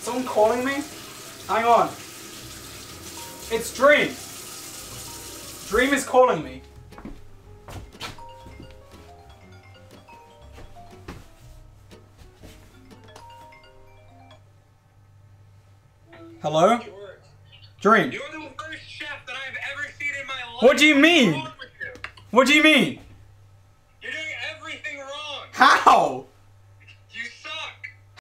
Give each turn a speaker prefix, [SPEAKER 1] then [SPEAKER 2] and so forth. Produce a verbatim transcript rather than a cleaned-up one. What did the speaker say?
[SPEAKER 1] Someone calling me? Hang on. It's Dream. Dream is calling me. Hello? Dream.
[SPEAKER 2] You're the worst chef that I've ever seen in my life.
[SPEAKER 1] What do you mean?
[SPEAKER 2] What's wrong with you?
[SPEAKER 1] What do you mean?
[SPEAKER 2] You're doing everything wrong.
[SPEAKER 1] How?